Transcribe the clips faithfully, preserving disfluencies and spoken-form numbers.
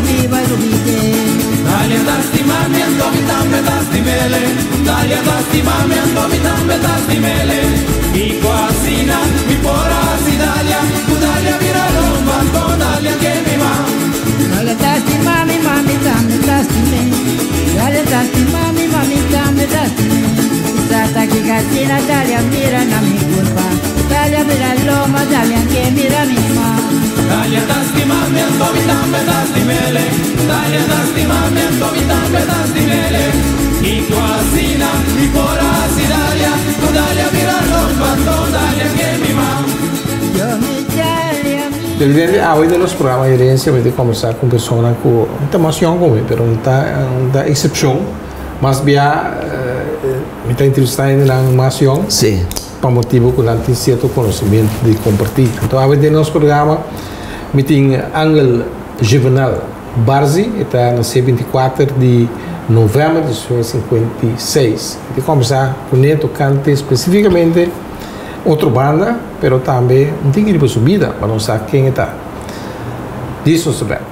rubi, vai rubi Dalia tasti mamiento, mi tambe tasti mele Dalia tasti mamiento, mi tambe tasti mele Mi quasina, mi porasi Dalia Tu Dalia vira lomba, to Dalia che mi va Dalia tasti mami, mami, tambe tasti me Dalia tasti mami, mami, tambe tasti me Stata che cattina, Dalia mira na mi culpa Dalia vira lomba, Dalia che mira mi ma Dalia tasti mamiento, mi tambe tasti mele Dalia tasti mamiento, mi tambe tasti mele Mi quasina, mi porasi Dalia Tu Dalia vira lomba, to Dalia che mi va Yo mi Dalia mi Presidente, hoje nos programas de herencia vai conversar com pessoas com muita emoção comigo, mas não está da exceção, mas bia me está interessado na emoção. Sim. Para motivo que não tem certo conhecimento de compartilhar. Então, hoje nos programa me tem Ángel Juvenal Barzi, está no dia vinte e quatro de novembro de mil novecentos e cinquenta e seis. Vai conversar com ele tocante especificamente outra banda, mas também um tigre de subida, para não saber quem está. Diz o sobre.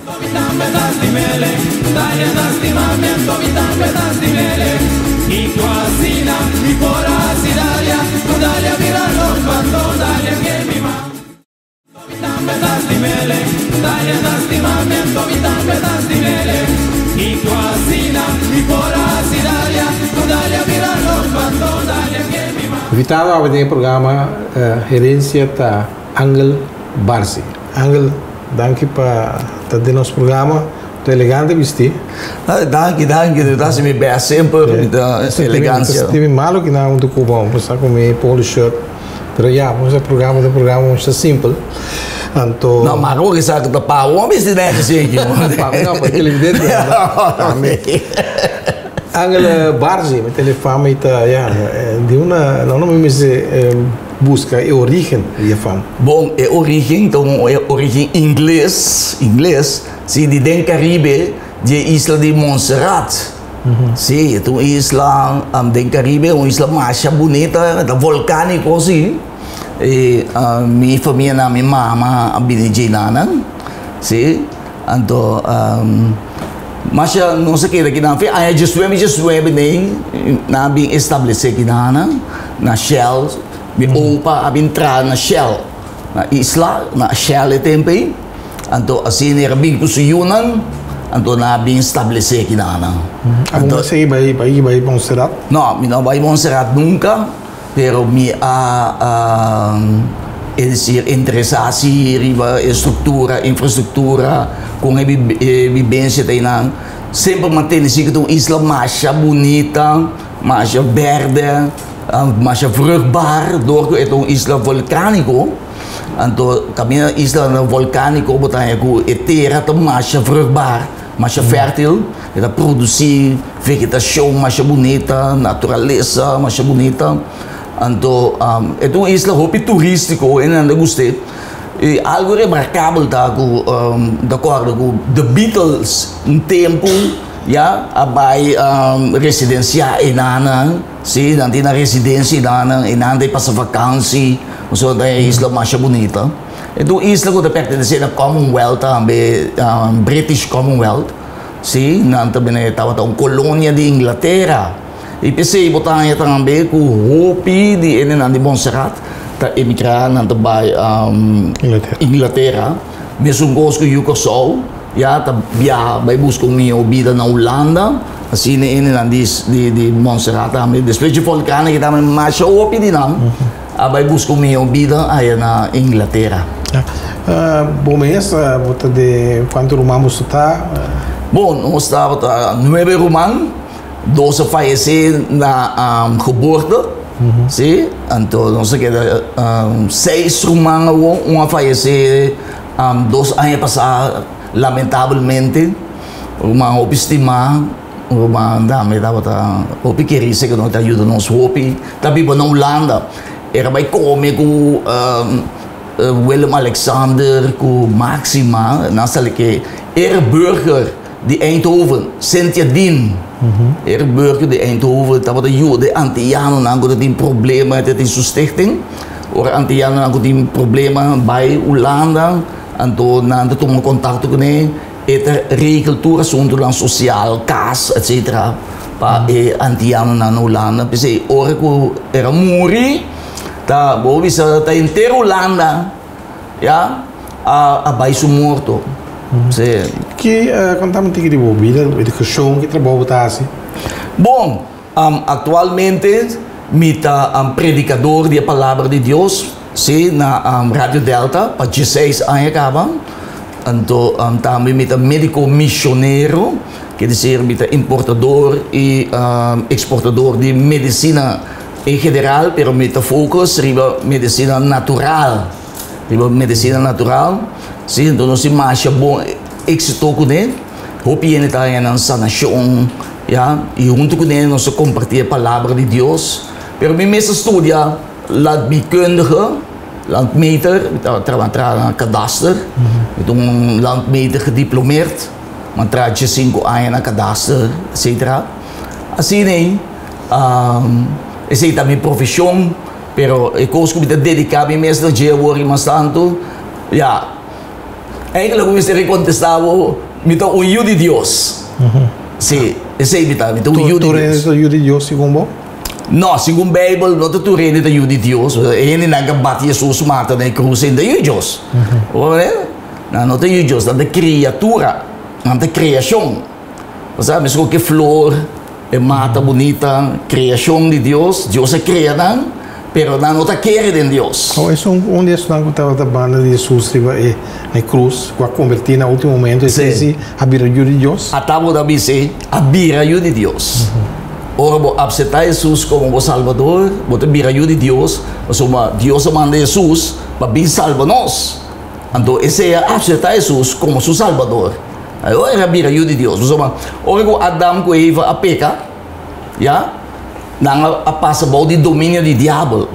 Mi quasina, mi porasi Dalia Tu Dalia vira lomba, to Dalia che mi va Mi tambe tasti mele Dalia tasti mamiento, mi tambe tasti mele Mi quasina, mi porasi Dalia Tu Dalia vira lomba, to Dalia che mi va Invitado a ver o programa uh, Herência está Ángel Barzi. Ángel, danke para estar no nosso programa. Tá elegante vestir. Ah, danke, danke. Tu estás me bem sempre, da elegância. Tive malo que não muito cubano, passar com meu polo shirt. Mas já, vamos a programa, do programa muito simples. Então. Não, mas agora que sabe que tá o homem se deve ser aqui. Não, porque ele dentro. Ángel Barzi, meu telefone está, já, de uma, não me diz busca a origem da fama. Bom, a origem, então, a origem inglês, inglês. Sim, de den Caribe, de isla de Montserrat. Uhum. Sim, então isla um, den Caribe, uma isla mais bonita, da vulcânico assim. E uh, minha família, minha mama, a Binijinana. Sim, então, um, mas não sei o que daqui na frente, aí já suebe, já suebe nem, na bem estabelecer aqui na na Shell, me opa a entrar na Shell, na isla, na Shell é tempo. Então, assim, era bem com o Yunan, então, na bem estabelecer aqui na Ana. Então, você vai vai vai Montserrat? Não, não vai Montserrat nunca, pero me a dizer interessar-se riba estrutura, infraestrutura, com a vivência tem na sempre mantém-se que uma isla mais bonita, mais verde, mais vruchtbaar, door é uma isla vulcânica. Então, caminha isla vulcânica, botar com a terra mais vruchtbaar, mais fértil, ela produzir vegetação mais bonita, natureza mais bonita. Então, um, é uma isla muito turística, eu não gostei. E algo remarcável tá com, um, de acordo com The Beatles, um tempo, já, a vai um, residenciar em Nana, sim, não tem na residência em Nana, em Nana passa vacância, so é a isla mais bonita. Então, a isla que pertence à Commonwealth, também, um, British Commonwealth, sim, não também estava uma colônia de Inglaterra. E pensei botar também com o Hopi de Enan de Montserrat, tá emigrar na um, Inglaterra. Inglaterra. Mesmo gosto que eu sou, já tá via vai buscar minha vida na Holanda, assim Enan de de de Montserrat também. Depois de volcano que também mais Hopi de não, a vai buscar minha vida aí na Inglaterra. Bom mês, bota de quanto romano você está? Bom, nós estava nove romano. Doze faleceram na um, geboorte, uhum. Sim? Então, não sei o que, um, seis romanos, um faleceu, um, dois anos passados, lamentavelmente, uma obestima, uma dama, estava o pequeno, que não te ajuda, não se ouve, também na Holanda, era bem comer com um, uh, Willem Alexander, com Maxima, não sei o que, era burger de Eindhoven, Cynthia Dean. Uhum. Er burger de Eindhoven, dat wat de Joden, Antillianen, dan hadden die problemen met de stichting. Or Antillianen hadden die problemen bij Hollanda. En toen hadden we contact met esta recultura zonto lang social, cas, et cetera. Pa e antiano na Holanda, kasi ora ko era muri, ta bo bisa ta intero Holanda, ya, a a bai su morto. Se Que uh, contamos tigre de bobida, educação que trabalha tá assim. bom, um, atualmente mita um predicador da palavra de Deus, se na um, Radio Delta, para dezesseis anos acaba. Então, um, também mita médico missioneiro, quer dizer, mita importador e um, exportador de medicina em geral, pero mita focus riba medicina natural, riba medicina natural. Sim, então nós se bom êxito com ele, hope ele está em sanação, ja, e junto com ele nós compartilhamos a palavra de Deus. Pero minha mesa estudia landbouwkundige, landmeter, trabalha na cadastre, então um landmeter gediplomeerd, maar trabalha cinco anos na cadastre, et cetera. Assim nem, um, essa é também profissão, pero eu gosto de dedicar minha mesa de hoje mais tanto, ja. Eigenlijk hoe is er contestado, mita o yu de Deus. Sim, esse é mita, mita o yu de Deus. Tu yu de Deus, segundo? Não, segundo a Bíblia, não tu reina da yu de Deus. Ele não bate Jesus mata na cruz da yu de Deus. Olha, não tem yu de Deus, não tem criatura, não tem criação. Você mesmo que flor, é mata bonita, criação de Deus, Deus é criado. Pero não está querendo em Deus. Oh, isso onde é que estava a banda de Jesus e na cruz, com a convertir no último momento, esse esse a bira de Deus. A tábua da bise, a bira de Deus. Ora, vou aceitar Jesus como o Salvador, vou ter bira de Deus, mas uma Deus manda Jesus para vir salvar nós. Então, esse é aceitar Jesus como seu Salvador. Aí, ora, a bira de Deus. Mas uma, ora, com Adão com Eva a peca, já? Não a passa bom de domínio de diabo,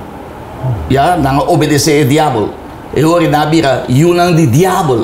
já não obedecer ao diabo. E agora na bira yunang de diabo,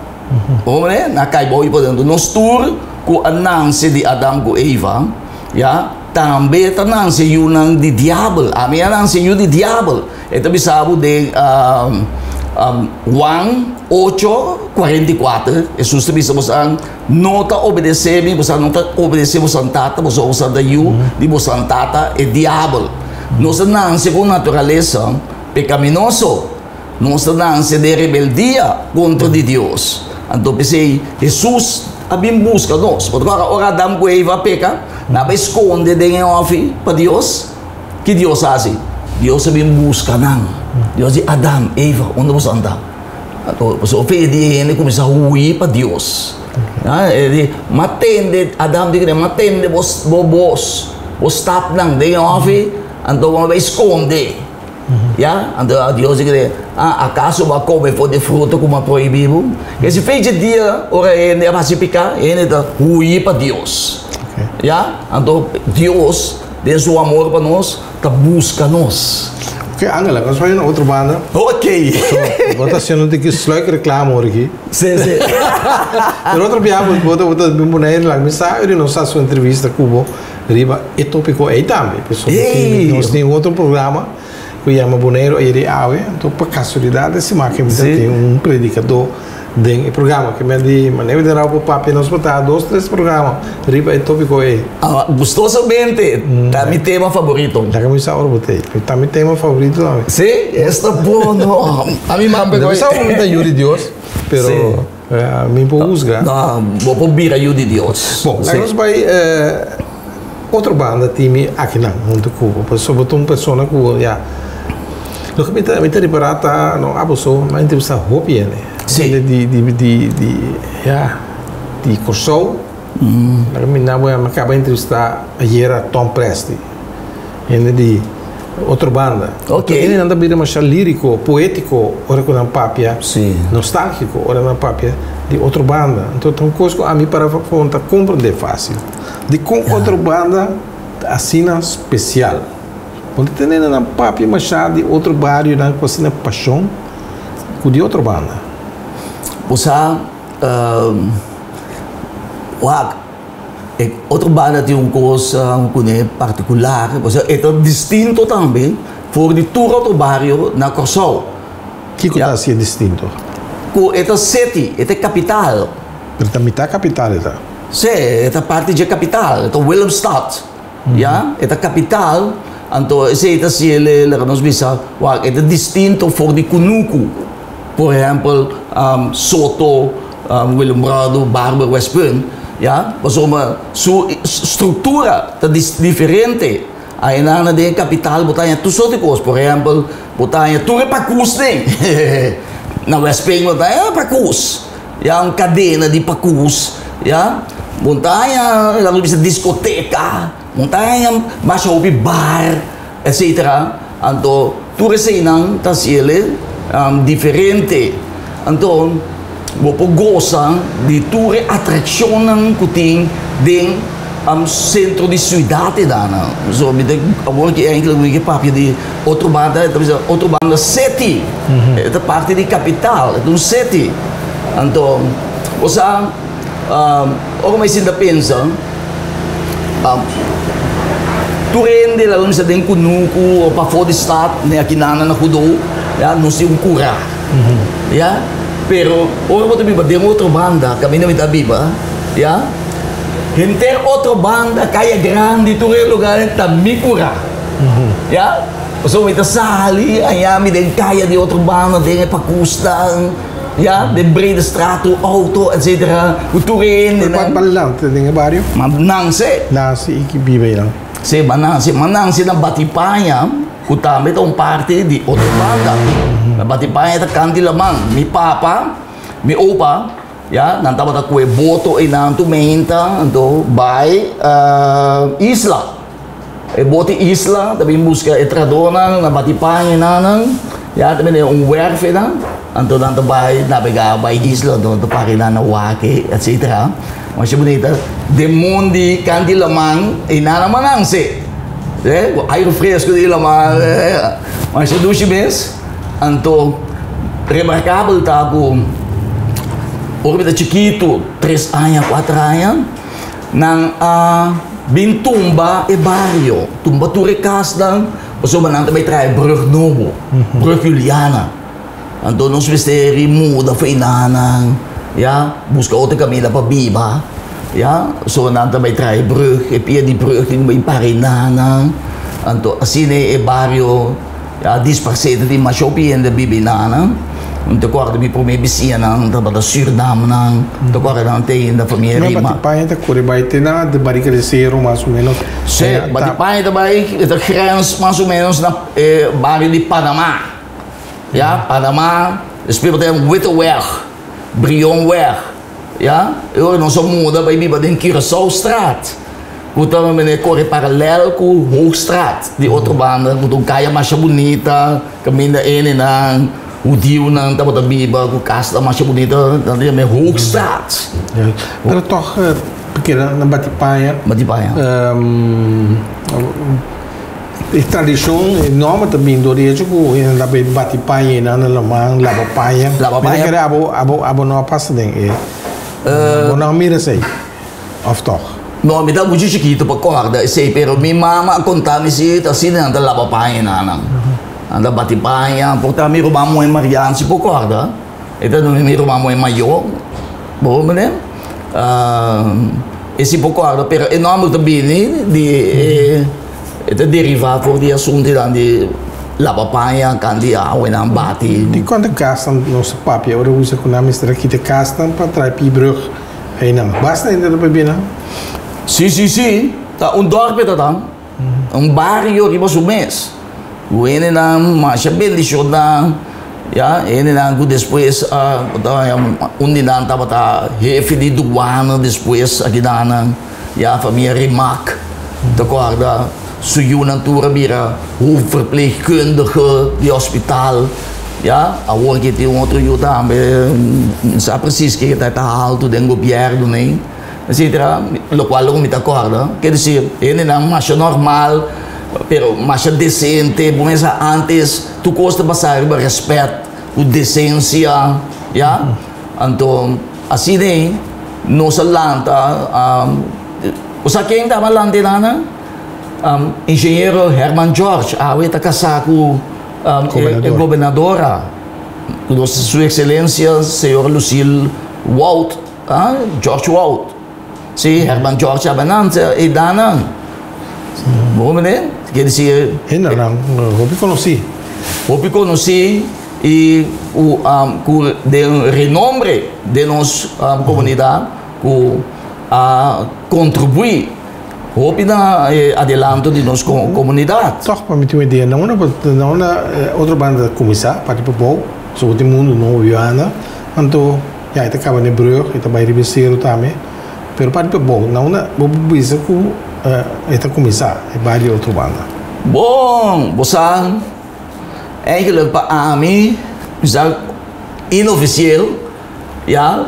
o né? Na cai bom portanto nós tur com a nance de Adão com Eva, já também a nance yunang de diabo. A minha nance yun de diabo. Então bisabo de um, um, Juan oito quarenta e quatro. Jesus também estamos a nota obedecer, você não está obedecer você tata, você usa da yu, de você tata é diabo. Nossa nasce com natureza pecaminoso, nossa nasce de rebeldia contra de Deus. Então pensei, Jesus a bem busca nós. Porque agora Adão com Eva peca, não vai esconder de ofi para Deus. Que Deus faz? Deus a bem busca não. Deus diz Adão, Eva, onde você anda? Então, o filho de ele começa a ruir para Deus. Ele matende, Adão diz, matende vos, vos, vos tap nang, de ofi, então vai esconder. Ya, então Deus diz, ah, acaso vai comer for de fruto como é proibido? Esse filho de dia, ora ele vai se picar, ele está ruir para Deus. Ya, então Deus, de seu amor para nós, está busca nós. Ok, Angela, nós vamos na outra banda. Ok. So, bota sendo de que sluik reclame aqui. Sim, sim. De outra piada, bota bota bem bonito lá, mas sabe, não sabe sua entrevista com o riba e tópico aí também, pessoal. Nós temos outro programa que chama Boneiro e Ave, então por casualidade se marca que tem um predicador de programa que me di maneira de dar para papi nós botar dois três programas riba e tópico aí. Ah, gostosamente, hum, tá meu tema favorito. Já que eu já ora botei, tá meu tema favorito também. Sim, está bom, não. A mim mamma pegou. Não sabe muito Yuri Deus, pero a mim por usar. Não, vou por vir a Yuri Deus. Bom, nós vai outra banda time aqui não, muito Cuba, pois só botou uma pessoa que já lo que me está me está reparata não abuso, mas entrevista hopi né. Sim. De de de de de já de Kosovo. Hum. Na minha avó me acaba de entrevistar ayer a Tom Presti. Ele de outra banda. Ok. Ele anda bem mais lírico, poético, ora com a papia. Sim. Nostálgico, ora na papia de outra banda. Então tem coisa a mim para conta compreender fácil. De com yeah. outra banda assina especial. Quando tem na papia machado de outro bairro na assina paixão com de outra banda. Você um, wag e outra banda tem uma coisa um particular, você é distinto também por de todo outro bairro na Kosovo. Que coisa yeah. assim é distinto? Com esta city, esta capital, Pero também tá capital, tá? Sim, esta parte de capital, esta Willemstad, ja, esta capital, então, esse é se ele, nós bisa, é distinto for de Kunuku, por exemplo, um, Soto, um, Willemrado, Barber, Westpunt, ja, mas uma sua estrutura tá diferente. Aí na na de capital botanya tu sote coisas, por exemplo, botanya tu é pacus nem, na Westpunt botanya pacus, ja, uma cadena de pacus, ja. Montanha, lalu bisa discoteca, montanha, masih hobi bar, et cetera. Anto, tu resenang tas ele um, diferente. Anto, bopo goza di ture atraksyon ng kuting ding um, centro di ciudad dana. So, bida, awon ki eigenlijk wiki papi di outro banda, ito bisa outro banda city. Ito parte di capital, ito city. Anto, osa Um, o may sinda pensa, um, turende lalo sa din kunuku o pa for the start na kinana na kudo, ya, no si un cura, mm-hmm. ya, pero o mo tabi ba din otro banda kami na mitabiba, ya, hinter otro banda kaya grande ture lugar tammi cura, mm-hmm. ya, so may tasali ayami din kaya di otro banda din pakustan. Ja, de brede strato, auto, et cetera. Uturin. Wat balang te dinge barrio? Manangse. Nasi iki bibe lang. Se manangse, manangse na Batipaya, kutami itong parte di Otobanda. Na Batipaya ita kanti lamang. Mi papa, mi opa, ya, nantama ta kue boto e nanto menta, anto by uh, isla. E boti isla, tabi busca e tradona na Batipaya nanang, ya, tabi na yung werfe na. Anto nanto bay navega bay isla do to pare na nawake et cetera. Mas bonita de mundi canti lamang inana manangse. Eh, air fresco di lamang. Mas do chibes anto remarcável tá com orbita chiquito, três anos, quatro anos, nang a bintumba e barrio, tumba turekas dan, oso manang may try brug novo, brug Juliana. Então, nos misteri muda foi nanang, ja, busca outra caminho para biba, ja, so nanta may try brug, e pia di brug din may pare nanang, então assim é barrio, ja, dispersado di mashopi en de bibi nanang, então corda mi prome bisia nang, da da Suriname nang, então corda nang tem da família Rima. Mas Batipaya tá corre vai ter na de barriga de zero mais ou menos. Sim, Batipaya também é da grens mais ou menos na eh, barrio de Panamá. Ja, Panama, speelt hem Witteweg, Brionweg, ja, eu não sou muda, bij wie in Curaçao-straat. Goed dan meneer corre parallel com Hoogstraat, die autobahn, goed ook kaya masya bonita, kaminda ene nang, udiu nang, tapos a biba, com casta masya bonita, dan die met Hoogstraat. Ja, pero toch, porque na Batipaya, Batipaya. Um, a tradição enorme também do Rio Grande na Batipaya, na Lamang, Labapaya. Labapaya. Mas abo abo abo não passa nem. Eh, não mira sei. Of toch? No, mi dá muito chiquito para corda, sei, pero mi mama contava se assim anda Labapaya na nang. Anda Batipaya, porta mi rumamo em Marian se por corda. Então mi rumamo em Mayo. Bom, né? Ah, esse por corda, pero enorme também de itu deriva voor die assunti dan die Labapaya kan die awe na bati. Die quando gastam nosso papel, ora usa com a mistura aqui de gastam para trazer pibrug. Aí não, basta ainda do bebê não? Sim, sim, sim. Tá um dorpe tá tam. Um barrio riba sumes. O ene na masha bendición na, ya, ene na go depois ah, um dinan tava tá jefe de douane depois aqui na, ja, família Rimac. Tá corda. Suyunan Turabira, hoofdverpleegkundige, die hospitaal. Ja, a hoor ik die outro eu também, sabe precies que está alto den governo, né? Etcétera. Lo qual eu me acorda, quer dizer, ele não mais normal, pero mais decente, mas antes tu costa passar o respeito, o decência, ja? Então, assim né, nossa lanta, o saquinho estava lá na Um, engenheiro Herman George, a está casado com a governadora, Sua Excelência, senhor Lucille Walt, ah, George Wout. Si Herman George Abananza e Danan. Bom, né? Quer dizer... Ainda não, eu conheci. Eu conheci e o um, de renombre de nossa um, comunidade que a contribuir na eh, adelanto de nossa comunidade. Toch, para me ter uma ideia, não é não é outra banda começar, para tipo bom, só o mundo não viu Ana, então já está acabando em breu, está vai revisar também, mas para tipo bom, não é bom isso que está começar, é várias outra banda. Bom, você eigenlijk para mim, já inoficial, já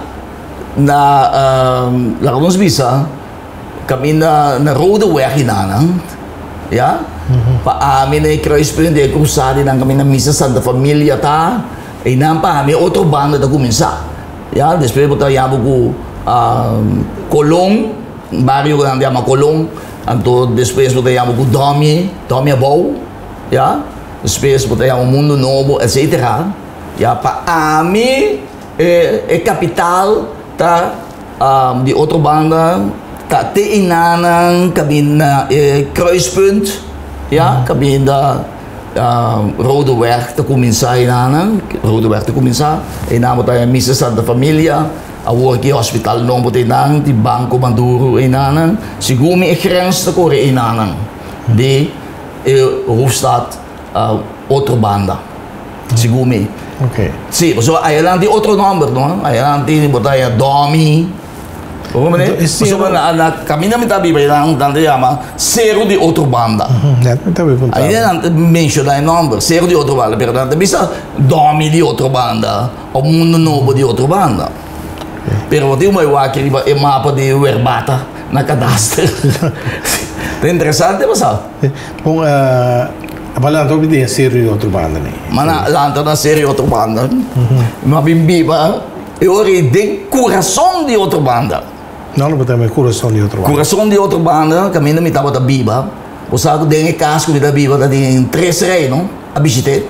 na um, lá vamos bisa kami na na road weg inanang ya pa amin ay kruispunt de cruzada nang kami na misa Santa Familia ta ay nampa kami otro banda da kuminsa ya después bota yabo ko um, Colong barrio grande ama Colong anto después bota yabo ko Domi Domi Abou ya después bota yabo Mundo Novo etc ya pa amin é, é capital ta um, di otro banda ta te inanang kami na eh, kruispunt ja kami na um, rode weg te kuminsa inanang rode weg te kuminsa inamo tayo misa Santa Familia aworki hospital nombo tinang di Banco Maduro inanang sigumi e grens te kore inanang di eh, hoofdstad uh, otro banda sigumi. Ok. Sì, so hai avanti altro numero, no? Hai avanti botaglia Domi. Come ne? So na na cammina metà biba lang tante chiama zero di otro banda. Ja, met dat weer Hai avanti mention dai number, zero di otro banda, per tanto bisa Domi di otro banda o Mundo Novo di otro banda. Però ti mai wa che riba e mappa di Verbata na cadastre. È interessante, ma sa? Bom, Apalagi tu dia seri outro banda nih. Mana lantar na série outra banda. Mas bimbiba, eu ori de coração de outra banda. Não, não botar mais coração de outro banda. Coração de outra banda, caminho me tava da biba. O saco de casco da biba da tem três reis, não? A visite.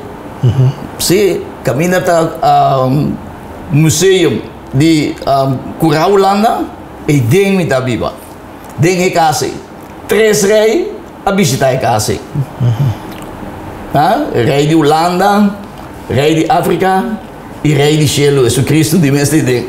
Se caminho tá um, museu de um, Cura Holanda e den me da biba. Den casa. Três reis a visitar a casa. Ah, rei de Holanda, rei de África e rei de cielo, Jesus Cristo de mestre de.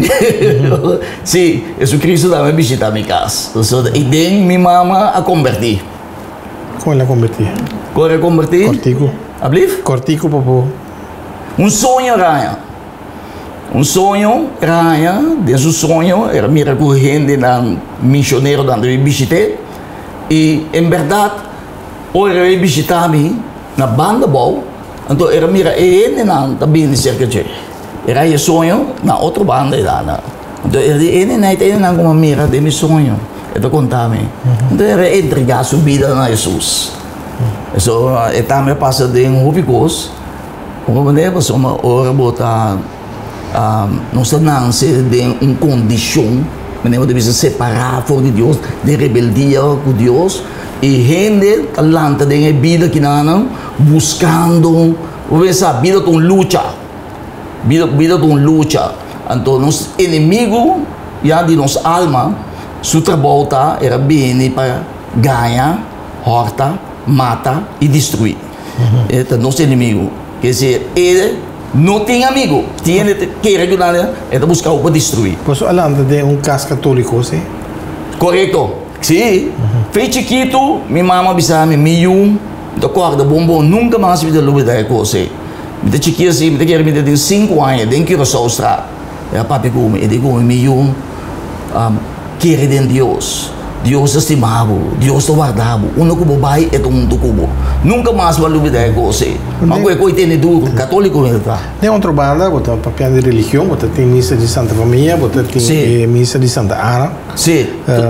Sim, Jesus Cristo também visita minha casa. So, e den minha mama a convertir. Como ela convertir? Como ela convertir? Cortico. Ablif? Cortico, papo. Um sonho, Raya. Um sonho, Raya, desde o sonho, era mira com gente na missionário da visite. E, em verdade, hoje eu visitava na banda bom, então era mira ele na também cerca de era esse sonho na outra banda lá, então ele ele na ele na como mira de meu sonho, eu contava-me, então era entregar sua vida a Jesus, isso é também passa de um hobicos, como né, você uma hora botar não se nasce de uma condição, mas não deve se separar fora de Deus, de rebeldia com Deus. E gente talanta de vida que não buscando, essa vida com luta, vida vida com luta. Então nosso inimigo já de nossa alma, sua trabalho era bem para ganhar, horta, mata e destruir. Este é nosso inimigo. Quer dizer, ele não tem amigo, tem que regular, é buscar para destruir. Posso falar de um caso católico, sim? Correto. Sim, uhum. Fui chiquito, minha mamãe bisa me mium, da corda bombom, nunca mais me deu lugar da coisa. Me chiquito assim, me queria me ter cinco anos, tem que ir ao estrada. É papi como, ele como mium, querer de Deus, Deus estimava, Deus te guardava, uno como bai é um mundo como. Nunca mais vai lugar da coisa. Mas que coisa tem duro, católico mesmo tá. Tem outra banda, botar papel de religião, botar tem missa de Santa Família, botar tem missa de Santa Ana. Sim.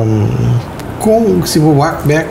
Com se for walk back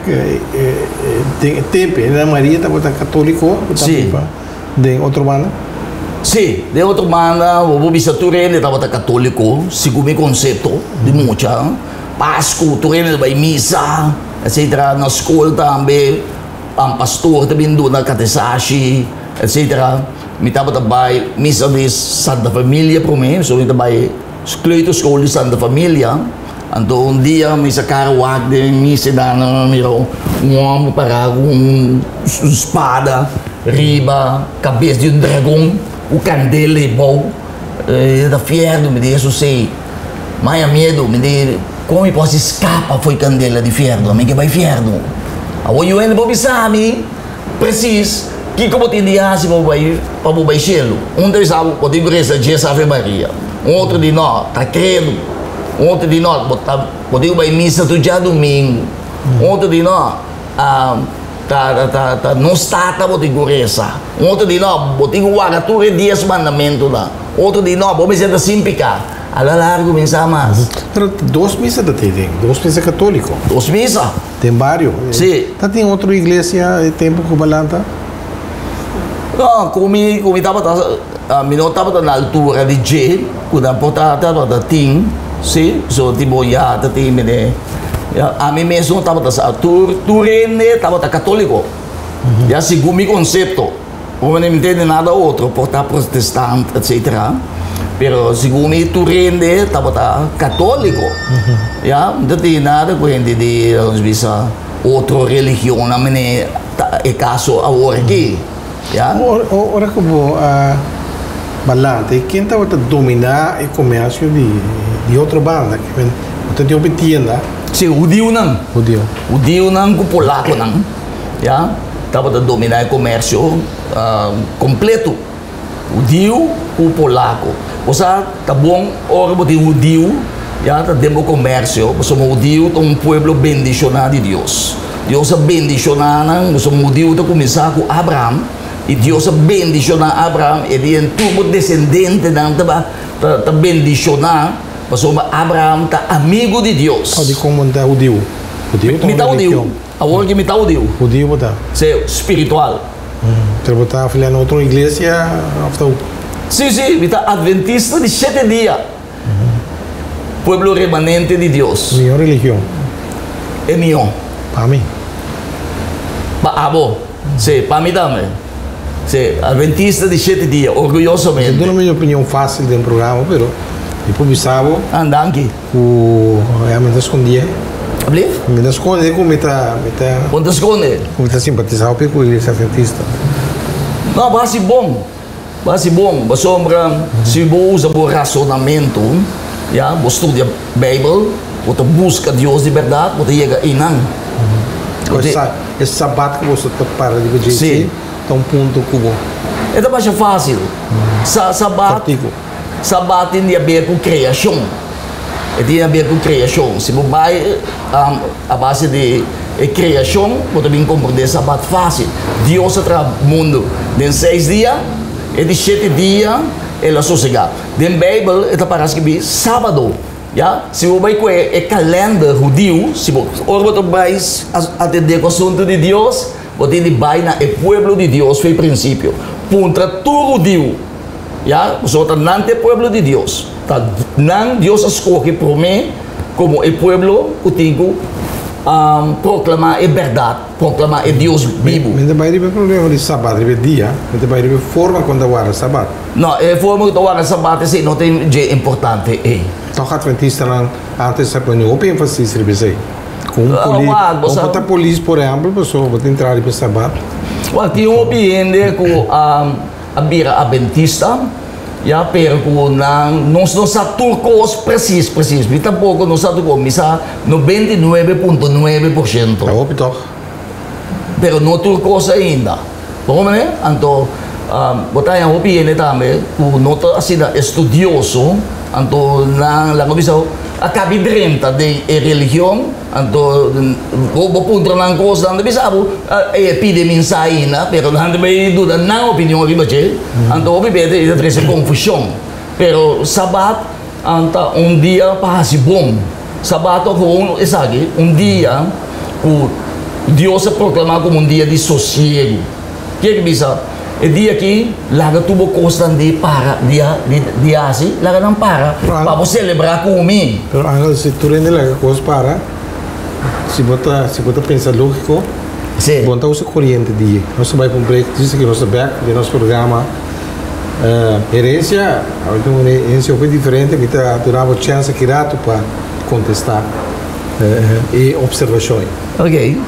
tem tempo na Maria tá botar católico sim de outra banda sim de outra banda o vou bisa turene tá botar católico segundo o conceito de muita Páscoa turene vai missa etc na escola também um pastor também do na catequese etc me tá botar vai missa de Santa Família para mim so me tá vai kleuterschool de Santa Familia. Então, um dia, me sacaram o ar de mim, se dá, um homem para com espada, riba, cabeça de um dragão, o candela e bom. Da fierdo, me disse, eu sei. Mas a medo, me disse, como eu posso escapar, foi candela de fierdo, me que vai fierdo. Agora, eu ainda vou pensar, preciso, que como tem de aço para o baixelo. Um deles sabe, pode igreja de Ave Maria. Um outro de nós, está crendo. Um outro de nós, pode ir para missa do dia domingo. Um outro de nós, ah, tá, tá, tá, não está, tá, pode igreja. Um outro de nós, pode ir guardar todos os dias mandamentos lá. Outro de nós, pode ser assim picar. A la largo, pensar mais. Pero duas missas da tem, duas missas católicas. Duas missas? Tem vários. Sim. Tá tem outra igreja de tempo que balanta? Não, como eu estava, a minha estava na altura de G, quando a porta estava da Tim. Sim, so tipo ya, tadi mene, ya, a mim mesmo estava da tur, turene estava da católico, ya segundo mi conceito, como não entende nada outro, porta protestante, etcétera. Pero segundo mi turene estava da católico, ya, não tem nada com gente de, vamos dizer, outra religião, a mene é caso agora aqui, ya. Ora como a balante, quem estava a dominar o comércio de de outra banda, que você tem uma tienda. Sim, o Dio não. O Dio. O Dio não, o polaco não. Já, estava a dominar o comércio uh, completo. O Dio, o polaco. Ou seja, tá bom, ora você o Dio, já tá dentro do comércio. Nós somos o Dio, um povo bendicionado de Deus. Deus é bendicionado, nós somos o Dio, tá começar com Abraão. E Deus é bendicionado Abraão, ele é tudo descendente, tá bendicionado. Mas Abraão está amigo de Deus. Oh, de como está o Dio? O Dio está me tá o Dio. Agora que me está o Dio. O Dio está? Sim, espiritual. Você hum. está afiliado a outra igreja? Sim, sim, me está adventista de sete dias. Uhum. Pueblo remanente de Deus. Minha religião? É minha. Para mim? Para abo. Sim, para mim também. Sim, adventista de sete dias, orgulhosamente. Eu dou a minha opinião fácil do programa, mas depois bisabo. Anda aqui. O é me escondia. Abli? Me esconde como está, está. Onde esconde? Como está simpatizado com a igreja adventista. Não, vai ser bom. Vai ser bom. Mas sombra, se você usa o razonamento, já, você estuda a Bíblia, você busca Deus de verdade, você chega aí não. Esse sabato que você está para de dizer, está um ponto cubo. É mais fácil. Sabato. Sabat tem a ver com criação. Tem a ver com criação. Se você vai a base de criação, você também compreender sabat fácil. Deus trabalha o mundo em seis dias e de sete dias ela sossega. Na Bíblia, ela parece que é sábado. Yeah? Se você vai com o calendário judeu, se você vai atender o assunto de Deus, você vai na o povo de Deus, foi o princípio. Contra todo judeu. Ya, nosotros não é pueblo de Deus. Tá, não Deus escolhe por mim como o pueblo que tenho um, proclamar a verdade, proclamar a Deus vivo. Mas vai ter problema de sábado, de dia, mas vai ter forma quando guarda sábado. Não, a forma que guarda sábado sim não tem de importante é. Então o adventista não antes se põe o ênfase sobre isso. Com um polícia, com a polícia, por exemplo, a pessoa pode entrar para sábado. Well, tem um ambiente com a a bira adventista, já perco na nós não sa turcos preciso preciso, e tampouco não sa turcos, misa noventa e nove vírgula nove por cento. Tá óbvio. Pero não turcos ainda. Como né? Então, botar em opinião também, o nota assim estudioso, então na la comissão acaba de renta de religião, então vou ponto na coisa não bisabo é pede mensagem, pero não também dúvida na opinião que você, então o bebê ele traz confusão, pero sabat anta um dia passa bom, sabat com sabe um dia o Deus se proclama como um dia de sossego, que que bisa e dia que laga tubo constante para dia dia assim laga não para para você celebrar comigo. Pero Angel, se tu rende laga coisa para se bota se bota pensar lógico, sim. Bota usa corrente dia. Nós vai para um break, diz que nós back de nosso programa Uh, herência, uma herência bem diferente, que está dando chance que rato para contestar uh, e observações. Ok.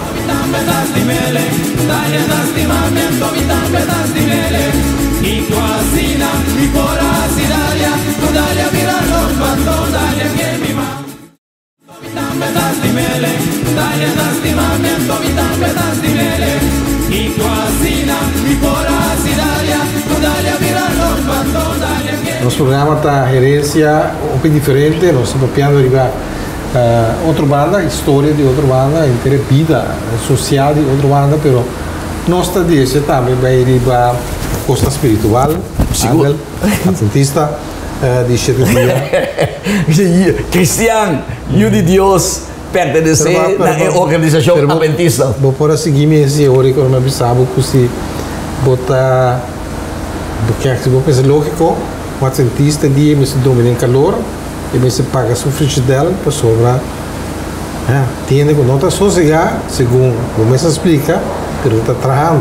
Nosso programa está herência um pouco diferente, nós estamos piando riba uh, outra banda, história de outra banda, inteira vida social de outra banda, pero nós está desse também vai riba costa espiritual, Angel, adventista, uh, de sete dias. Cristiano, e de Deus pertencer à organização adventista. Vou por seguir esse hora que eu não pensava que se botar, porque se vou pensar lógico, o adventista dia me se domina em calor e me se paga sua frigideira para sobrar. Ah, tiene que não está sossegado, segundo o mesmo explica, mas está trabalhando.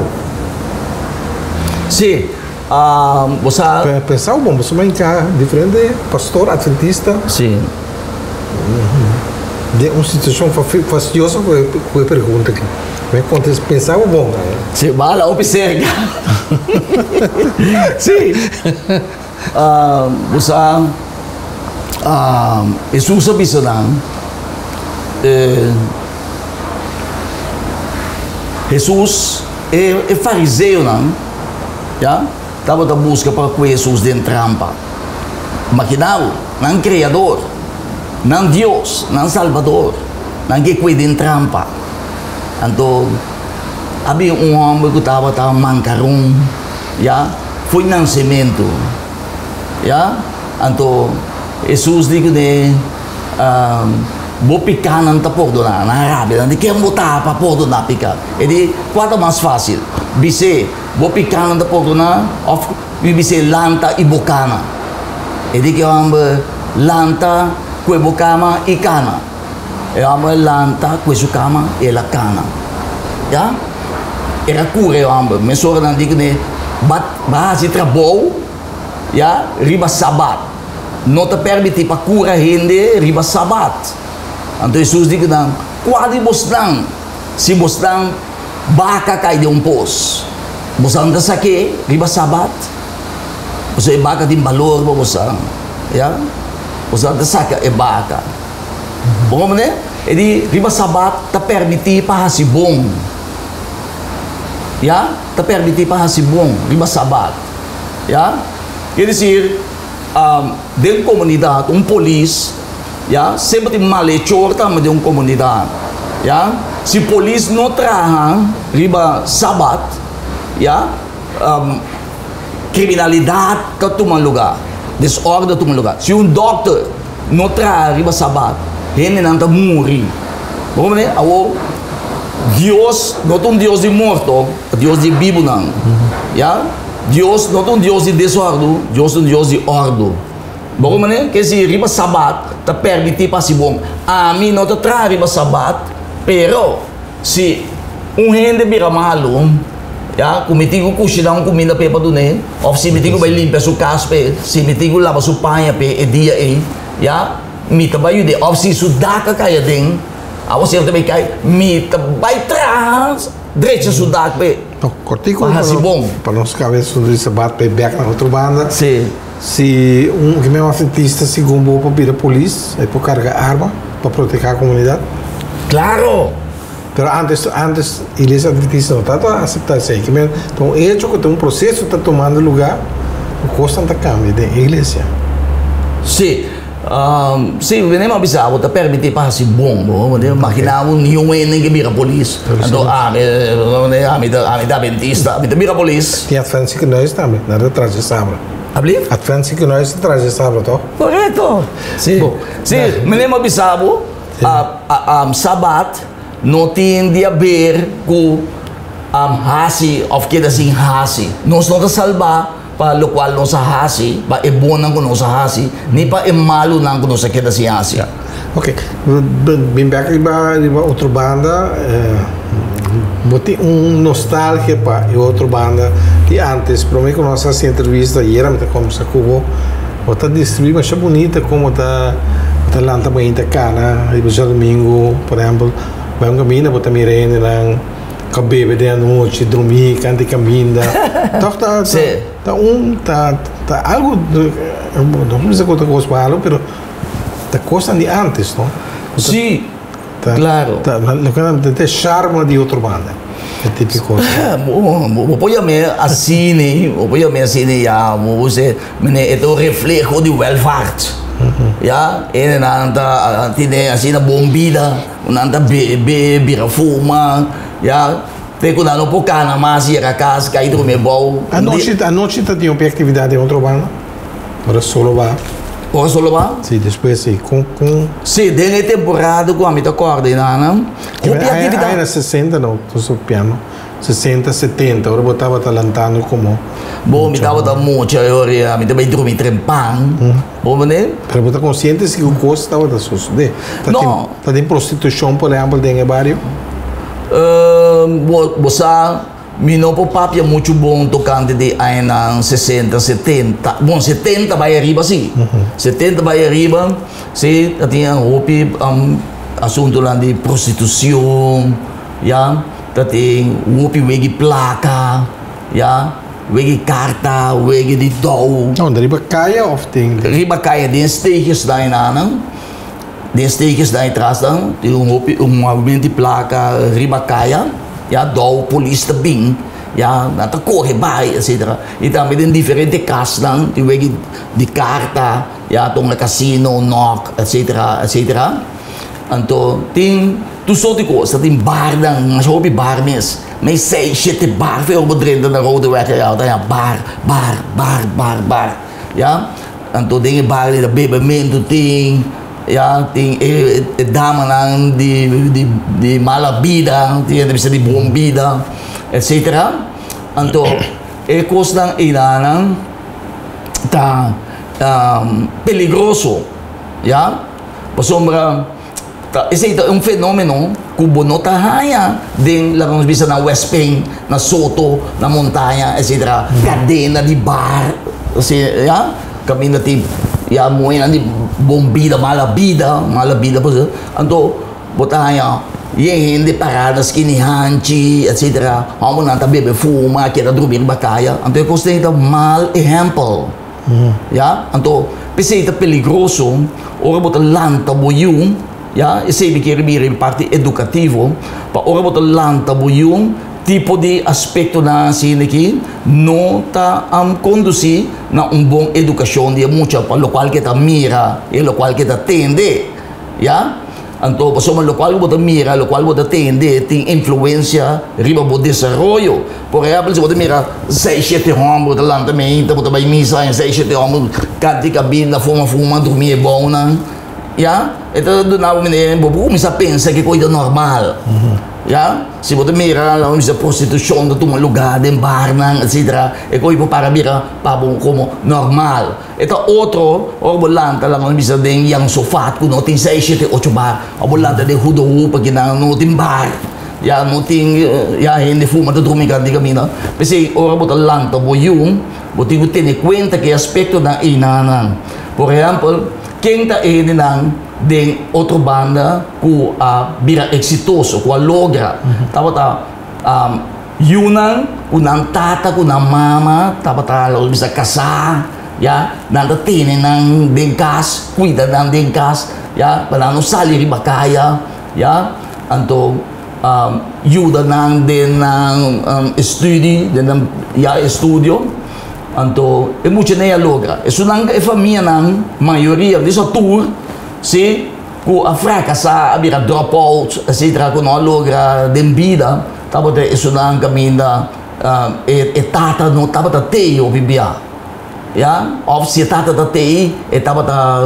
Sim, uh, você pensar bom, você vai encarar diferente pastor adventista. Sim. De uma situação fastidiosa com a pergunta aqui. Mas pensava bom, né? Sim, vai lá observa. Sim. Uh, você uh, Jesus sabe isso não? Uh, Jesus é, é fariseu não? Já? Estava da busca para que Jesus dentro trampa. Maquinal, não criador, não Deus, não Salvador, não que cuida em trampa. Então, havia um homem que estava tava mancarão, já? Foi nascimento. Ya, então Jesus diz que vou picar não tá por donar na Arábia, não quer botar para por donar picar. Ele quanto mais fácil, bise vou picar não tá por donar, of bise lanta e bocana. Ele que amba lanta, que bocama e cana. É amba lanta, que sucama e la cana. Ya, era cura eu amba, mas só não diz que bat base trabalho. Ya, riba sabat. Não te permite para cura rende riba sabat. Então Jesus diz que não, quase bostang, se bostang baka cai de um pos. Bostang da sake riba sabat. Você é baka tem valor para bostang. Ya, bostang da saka é baka. Bom, né? Ele riba sabat te permite para hasi bom. Ya, te permite para hasi bom riba sabat. Ya. Quer dizer, um, dentro da comunidade, um polícia, yeah, sempre tem malhechor também de uma comunidade. Yeah? Se a polícia não trabalha, riba sabat, yeah, um, criminalidade que toma lugar, desordem toma lugar. Se um doutor não trabalha, riba sabat, ele não está morrer. Como né? Deus não é um Deus de morto, é Deus de Bíblia não. Yeah? Deus não é um Deus de desordem, Deus é um Deus de ordem. Bom, né? Que se riba sabat, te permite para si bom. A mim não te traz riba sabat, pero se um rende vira malo, ya, kumitigo kushidang comida pe pa dune, ou se mitigo vai limpar sua casa pe, se mitigo lava sua panha pe, é dia aí, ya, mita vai de, ou se sudaka kaya ding, a você também cai, mita vai trás, direita sudaka pe. Então, cortico para si bom. Para nós cabeça de sabat pe back na outra banda. Sim. Se um que mesmo adventista se gumbou para vir a polícia, é para carregar arma para proteger a comunidade. Claro. Pero antes, antes a igreja adventista não está a aceitar isso aí. Então, é hecho que tem um processo que está tomando lugar, o custo está cambiando da igreja. Sim. Um, sim, venimos a avisar, você permite para si bom, bom, imaginava um nenhum nem que mira a polícia. Então, ah, a me da adventista, a me da mira a polícia. Tem adventista que nós também, nada traz de sábado. Abrir? Adventista que nós traz de sábado, tá? Correto. Sim. Bom, sim, venimos a avisar, a um sabat não tem de haver com um hasi, ou que assim hasi. Nós não te salvar, para o qual nós hasi, para é bom não nós hasi, nem para é malo não nós que assim hasi. Ok. Bem back riba riba outra banda, Botei um nostalgia para e outra banda de antes, para mim, quando nós fazíamos entrevista, e era muito como Sacubo, bota distribuir, mas é bonita como tá tá lá também tá cana, e já domingo, por exemplo, vai um caminho, bota mirene lá, cabebe de noite, dormir, canta caminho, tá tá tá um tá tá algo, não sei quanto coisa malo, pero tá coisa de antes, não? Sim. Tá, claro. Tá, não tem charme de outra banda. É típico. Obviamente assim, né? Obviamente assim, já, você, né? É o reflexo de welvaart. Ja, en anda tine assim na bombida, anda bebe, bira fuma, ja. Pego na no pocana, mas ia a casa, cai do meu bol. A noite, a noite tinha uma atividade em outra banda. Agora solo vai. Ora solo va? Sì, depois sì, com... com... Sì, nelle temporate qua mi d'accordo, no? Come attività? Era sessanta, no, tu sul piano. sessanta, settanta, ora botava talentando come... Boh, mi dava da mucho, ora mi dava i drumi trempan. Boh, ne? Però bota consciente se o custo stava da sus. No. Tá tem prostituição, por exemplo, dentro do bairro? Uh, você mi não papia muito bom tocante de anos sessenta, setenta. Bom, setenta vai arriba, sim. Uhum. setenta vai arriba, sim, tinha um assunto lá de prostituição, já, tem upi wegi placa, já, wegi carta, wegi de dou. Não, da riba caia ou tem? Riba caia, den steegjes daar aan, den steegjes daar atrás, tem um upi, um movimento de placa, riba caia. Ja, dou, polícia bem, ja, nata corre, vai, etcétera. E também tem diferentes casas, tem wegi de carta, ja, tem casino, knock, etcétera, etcétera. Então, tem tudo soort coisas, tem bar, mas hobby bar mesmo. Mas seis, sete bar, veel bedrijven na rode weg, ja, dan bar, bar, bar, bar, bar, ja. Então, tem bar de bebimento, tem. Ja, tem eh, eh, dama nang di di di malabida, di bisa di bombida, et cetera. Anto ekos ng ilanang ta um, peligroso, ya. Pasombra ta ese ito un fenomeno kubo no tahaya din lang bisa na West Spain, na Soto, na montanya, et cetera. Cadena di bar, kasi ya, kami natin ya mo yan bombida, malabida, malabida po. Anto, botanya, yung hindi paradas kinihanchi, et cetera. Amo nanta bebe fuma, kira drumir bakaya. Anto, yung koste ito mal example. Ya, anto, pese ito peligroso, ora bota lanta bo yung, ya, isabi kira bira yung parte edukativo, pa ora bota lanta bo yung, tipo de aspecto na siniki no ta am um, conduci na un bom educação de mucha para lo cual que ta mira e lo cual que ta tende ya anto pasoma lo cual bota mira lo cual bota tende tem influência riba bo desarrollo por exemplo se bota mira seis sete homens bota lantamento bota vai misa em seis sete homens canti cabina fuma fuma dormir bom na ya então do na menino bo começa a pensar que coisa normal ya, se você mira lá onde a prostituição do toma lugar, de bar, et cetera. E coi para mira para como normal. Então outro, o bolanta lá onde bisa den yang sofá, que não tem seis, sete, oito bar. O bolanta de hudo upa que não tem bar. Ya não tem, ya gente fuma do domingo de caminho. Porque ora bota lanta boyum, botinho que ter conta que aspecto da inana. Por exemplo, quem está aí nang de outra banda que a bira exitoso, que a logra, tava tá um, yunang, kunang tata, kunang mama, tava tá lo bisa casar, ya, nanda tine nang dengkas, cuida nang dengkas, ya, para não salir riba kaya, ya, anto um, yuda nang den nang um, estudi, den nang ya estudio. Anto, é muito nem a logra. Isso não é família não, maioria disso tour, se com a fracassa, a vira dropout, et cetera, com a logra de vida, tava de isso não caminha, e tata não tava de teio bibia, ya, ou se tata de teio, e tava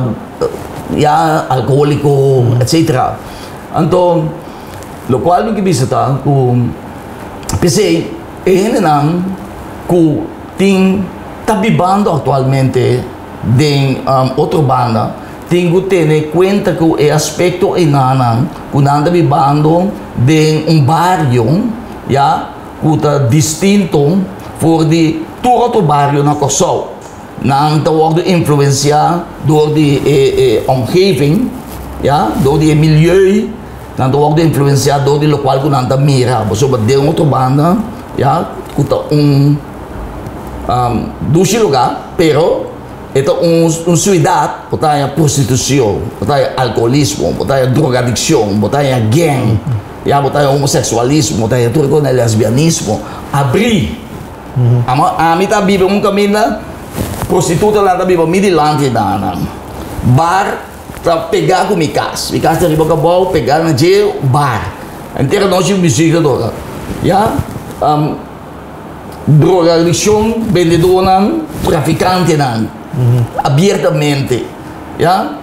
de, ya, alcoólico, et cetera. Anto, lo qual me que visita, com, pensei, é não, com tem tá bibando atualmente de um, outra banda, tenho que ter conta que o aspecto enana, quando anda bibando de um barrio, ja, kuta distinto voor die todo barrio na Curaçao. Nang te worden influenciado door die eh, eh, omgeving, ja, door die milieu, nang te worden influenciado door die local que nanta mira. Bijvoorbeeld de outra banda, ja, kuta um um dois lugar, pero ito un, un ciudad, botaya prostituição, botaya alcoolismo, botaya drogadicção, botaya gang, ya botaya homossexualismo, botaya tudo com lesbianismo, abrir. Mm-hmm. Ama ami ta bibe um caminho prostituta lá ta bibe midilante dana. Bar ta pegar com micas, micas ta riba cabal pegar na jail bar. Inteira nós de música toda. Ya um drogadicção, vendedor nan, traficante nan. Uhum. Abertamente, ya,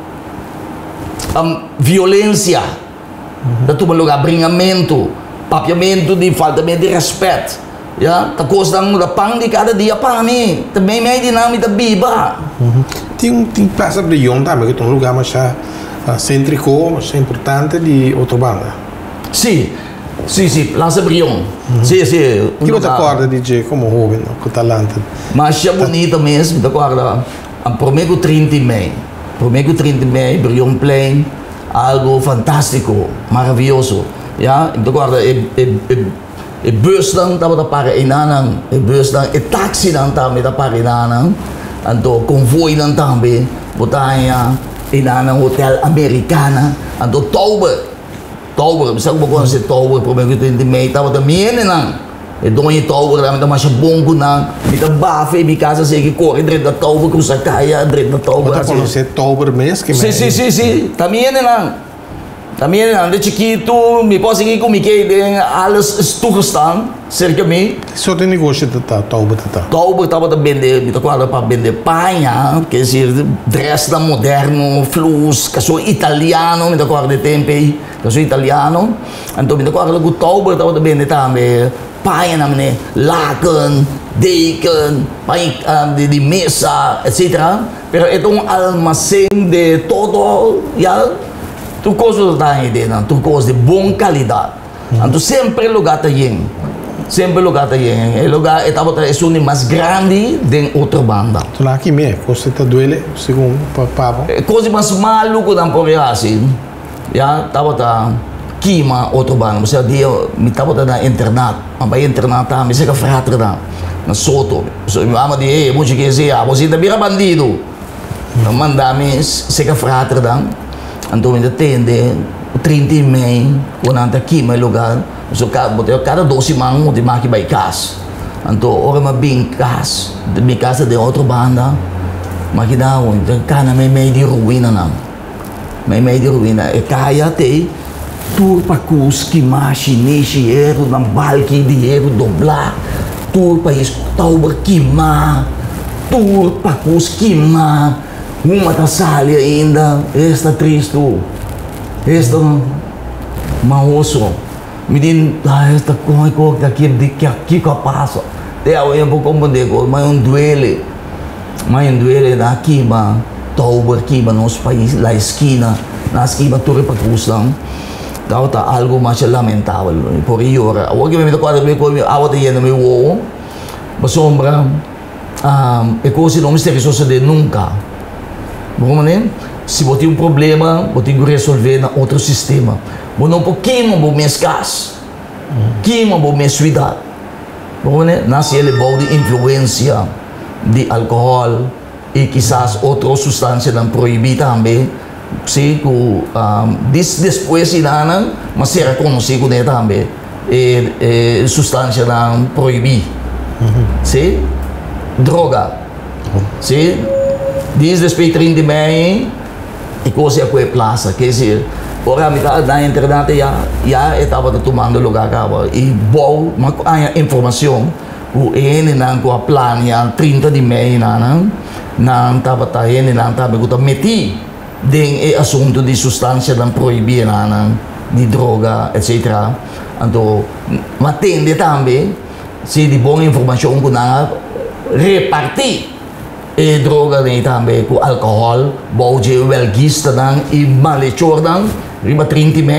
um, violência, uhum. Da todo lugar, brinhamento, papiamento de falta de respeito, ya, tá custando da pão de cada dia para mim, também meio dinâmica biba. Uhum. Tem um tem praça brilhante também que é um lugar mais uh, cêntrico, mais importante de outra banda. Sim. Sim, sim, Plaza Brion. Uhum. Sim, sim. Que você acorda, D J, como jovem, com talento? Mas é bonito mesmo, te acorda? Prometo trinta e meio. Prometo trinta e meio, Brion Plain, algo fantástico, maravilhoso. Ja, te acorda? E, e, e, e bus dan, tava para inanang. E bus dan, e taxi dan também da para inanang. Anto convoy dan também, botanya inanang Hotel Americana. Anto Tauber. Tauber, bisa ko ba si Tauber, prometo trinta e meio, tava também nang. E doon yung Tauber, namin tama siya bongo nang, mita bafe, mi casa sige corre dentro da Tauber, kung sa kaya dentro da Tauber. Outra coisa, você Tauber mesmo que Sim, sim, sim, sim, também nang. Também nang, de chiquito, mi posso seguir com mi que alles toegestaan, cerca mi. Só tem negócio de Tauber, tá. Tauber tava da vender, mi tava para vender panha, quer dizer, dress da moderno, flus, caso italiano, mi tava de tempo, caso italiano. Então mi tava com Tauber tava da vender também, panha namin, laken, deken, panha de, de mesa, et cetera. Pero itong almacén de todo, ya, tu coisa da ideia, tu coisa de boa qualidade. Então sempre lugar tá yin, sempre lugar tá yin. O lugar é tava é o mais grande de outra banda. Tu lá aqui mesmo, você tá doele, segundo papo. É coisa mais maluco da por assim, já tava tá queima outra banda. Você dia me tava na internet, mas internet tá me chega fratra da na Soto. So me ama de ei, muito que dizer, você tá vira bandido. Manda-me chega fratra da. Então me atende trinta e meio, quando anda aqui no lugar, so cada cada doze mango de maqui vai casa. Então ora me bem casa, de minha casa de outra banda, mas que dá um, então cana me meio de ruína não, me meio de ruína. E caia até tur para cuski, machine, erro na balque de erro doblar, tur para Tauber queimar, tur para cuski queimar. Uma tá sali ainda, esta triste, esta maoso, me din, ah, esta coi coi daqui de aqui que passa, até eu ia pouco compreender, mas um duele, mas um duele daqui, mas Tauber aqui, mas nosso país, lá esquina, na esquina tudo para cruzar, então tá algo mais lamentável, por aí ora, agora que me toca de ver como a outra ia no meu ovo, mas sombra, ah, é coisa não misteriosa de nunca. Bom, né? Se você tem um problema, você tem que resolver na outro sistema. Mas não pouquinho para minhas casas, pouquinho para minha cidade. Bom, né? Nasce ele bom de influência de álcool e quizás outra substância não proibida também. Se que um, depois de nada, mas será conhecido também é substância não proibida. Se droga, se diz respeito trinta e meio e coisa que é plaça, quer dizer, ora a mitad da internet já já estava tomando lugar acaba e bom, mas a informação o ele não com a plano já trinta de meio não não estava tá ele não estava com meti den assunto de substância não proibida não de droga, et cetera. Então, mas tende também se de boa informação que não repartir e droga nem também com álcool, bom de welgista dan e malechor dan, riba trinta e meio,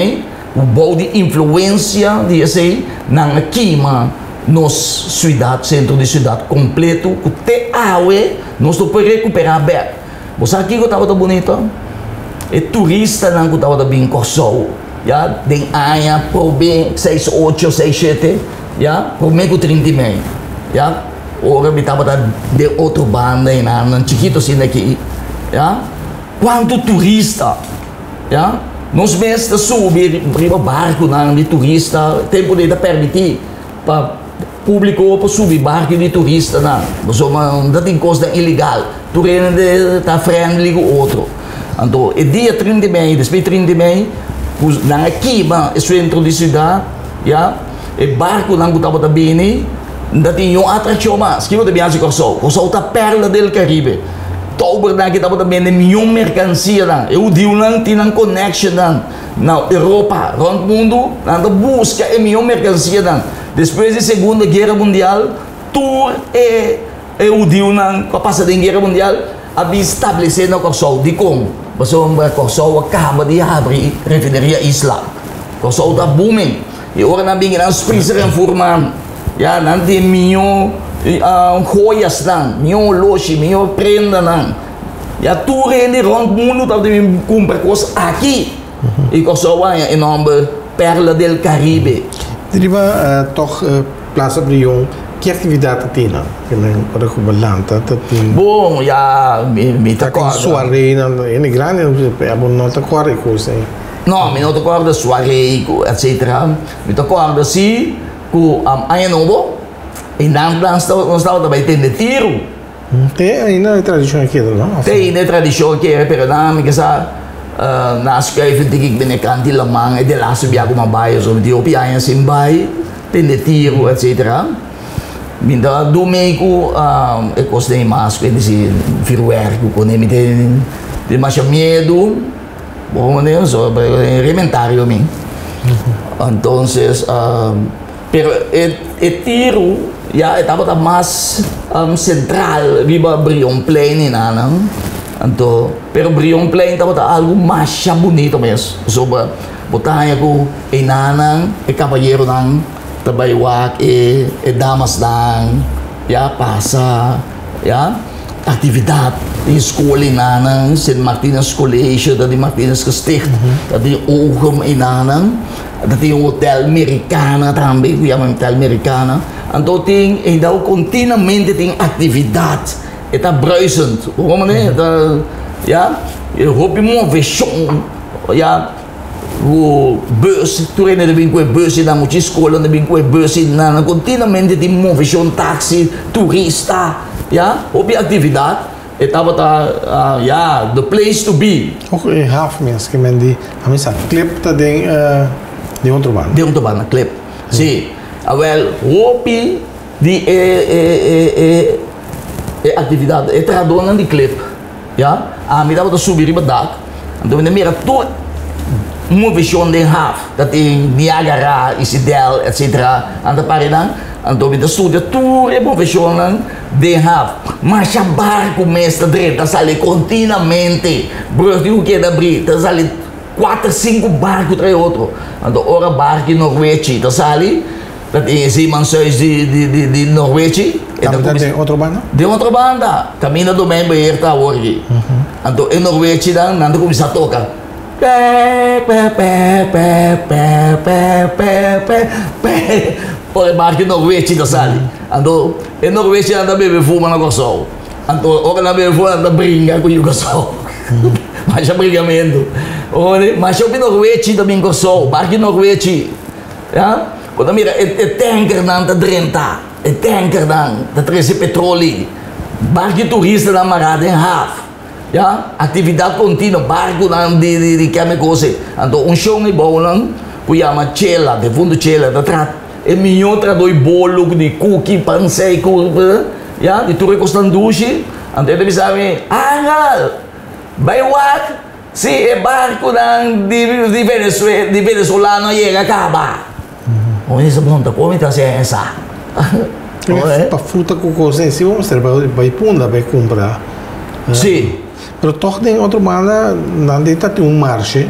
o bom de influência de esse na queima nos cidade, centro de cidade completo, que te aue, nós não podemos recuperar bem. Você aqui que estava bonito? É turista não que estava bem corsou, já? Den aia, pro bem, seis, oito, seis, sete, já? Pro bem com trinta e meio, já? Ora, me estava de outra banda, na chiquito assim daqui, já? Quanto turista, já? Nós mesmos subir para o barco de turista, tempo de permitir para público para subir barco de turista, não. Mas não tem coisa ilegal. Tu está friendly com o outro. Então, é dia trinta e meio, depois trinta e meio, na aqui, é centro de cidade, já? É barco não estava bem, não tem uma atração mais. Que você viaja com o sol? O sol está perla do Caribe. Oktober na kita também de milhão mercancia na eu digo não tinha connection na na Europa round mundo na busca é milhão mercancia na depois da Segunda Guerra Mundial tour é eu digo não com a passada da Guerra Mundial havia estabelecido na Kosovo de como você vai Kosovo acaba de abrir refinaria Islam Kosovo está booming e agora na bem grande freezer formando já não tem milhão uh, joias não, minha loja, minha prenda não. E a tour ele round mundo tá de comprar coisas aqui. E Kosovo é enorme perla del Caribe. Deriva toch Plaza Brion, que atividade tem não? Que nem para o balanta, tem. Bom, já me me tá com soirée não, é grande, é bom não tá corre coisa. Não, me não tá corre soirée, etcétera. Me tá corre assim, com a aí não vou. E nós estávamos também tendo tiro. Tem ainda tradição aqui, não? Tem ainda tradição aqui, pero namin kasi nas kayo tigig binikanti lamang, e de lá subia ko mabayo, so di opiayan simbay, tendo tiro, et cetera. Minta dumay ko, e kos na imas ko, hindi si firwer ko ko, hindi di masya miedo, bukong na yun, so elementario mi. Entonces, pero e tiro, ya estaba más um, central viva Brion Plain nanang anto pero Brion Plain estaba algo más bonito mesmo so ba botanya ko e nanang e caballero nang tabaywak e e damas nang ya pasa ya atividade em escola em nanang Saint Martin's College da di Martin's Gesticht da di Ogum e nanang da di hotel americana também que chama hotel americana. Então tem ainda continuamente tem atividade, está bruisend, como né? Ja, eu hoop uma versão, ja, o bus, tu ainda de com bus na muita escola, de com bus na continuamente tem uma versão táxi, turista, ja, hoop atividade. Estava tá, ja, the place to be. Ook in half mensen, que men die, a mim sabe, clip tá de de outro bando. De outro bando, clip. Sim. Well, hopi di e e e e atividade é tradona de clip, já? A mim dava para subir e badak. Então me mira tu uma visão de half, dat tem Niagara, Isidel, et cetera. Anda paridan, então me estuda tu é uma visão de half. Mas a barco mestre direita sale continuamente. Bro, o que é da brita sale quatro, cinco barcos tra outro. Então ora barco Noruega, tá sale. Dat is iemand thuis die, die, die, die Noorwegen. Dat is de andere banda? De andere banda. Camina do mijn beheer te horen. En toen in Noorwegen dan, dan kom je zo token. Pe, pe, pe, pe, pe, pe, pe, pe, pe. Ora barco Noorwegen dat sali. En toen in Noorwegen dan ben we voor maar nog zo. En toen ook dan ben we voor dan brinca com o zo. Mas já brigamento. Mas eu bin Noorwegen dan ben ik zo. Barco Noorwegen. Ja? Quando mira, é, é tanker dan da drenta, é tanker dan da treze petróleo, barco turista dan marada em half, ja, atividade contínua, barco dan de de de que é coisa, então um show em bolan, que chama chela, de fundo chela, da tra, é milhão tra dois bolo de cookie, pão seco, ja, de tudo costando duche, então ele sabe, ah, vai what, se é barco dan de de Venezuela, de venezuelano chega acaba. Onde se monta como está se essa? Para fruta com coisa, se vamos ter vai punda vai comprar. Sim. Pero toch tem outro banda, não tem tá um marché.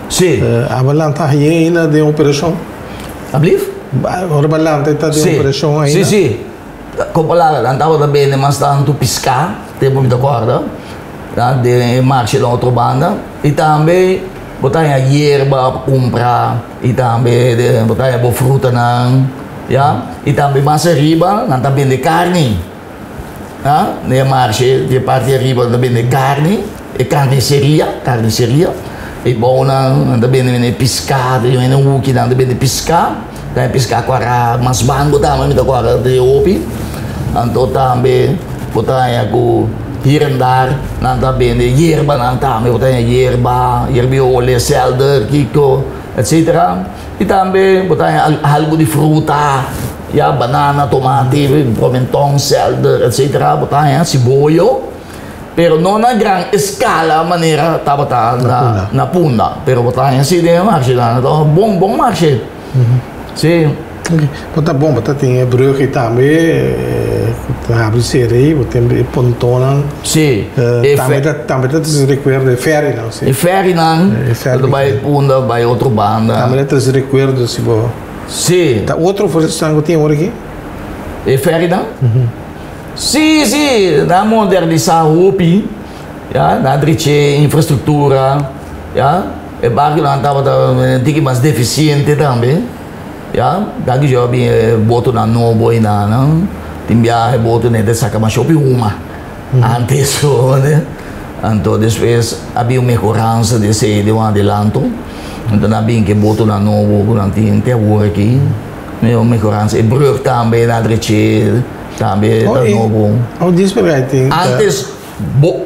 Sim. Uh, a balanta ainda de operação. Ablief? A balanta está de operação ainda. Sim, sim. Como lá, andava também, mas tanto piscar, tempo me acorda, de marcha da outra banda, e também botar a hierba para comprar, e também botar a boa fruta, não, yeah? E também mais arriba, não também de carne, yeah? De marcha, de parte arriba também de carne, e carniceria, carniceria, e bom, não também de piscar, de um que não também de piscar, de piscar com a mas bango também me acorda de opi. Então também botar com hirandar, não também de hierba, não também botar hierba, hierba olha, selder, kiko, etcétera. E também botar algo de fruta, ya banana, tomate, pimentão, selder, etcétera. Botar cibollo, pero não na grande escala maneira tá botar na na punta, pero botar assim de marcha, então bom bom marcha, sim. Okay. Tá bom, tá tem brug e também abre série, tem pontona. Sim. Também tá também tá se recuerda de ferry não, sim. E ferry não. Tu vai punda, vai outro banda. Também tá se recuerda se bo. Sim. Tá outro forçação que tem aqui? E ferry não? Sim, sim, na modernizar o pi, já, na driche infraestrutura, já. E barco não tava tinha mais deficiente também. Ya, daqui já bem boto na novo e na não, tem viagem boto nele saca mais shopping uma, antes só, né? Então depois havia uma melhorança de ser de um adelanto, então havia que boto na novo durante até agora aqui, meu melhorança e brug também na direita, também da novo. Oh, diz para aí antes, bo,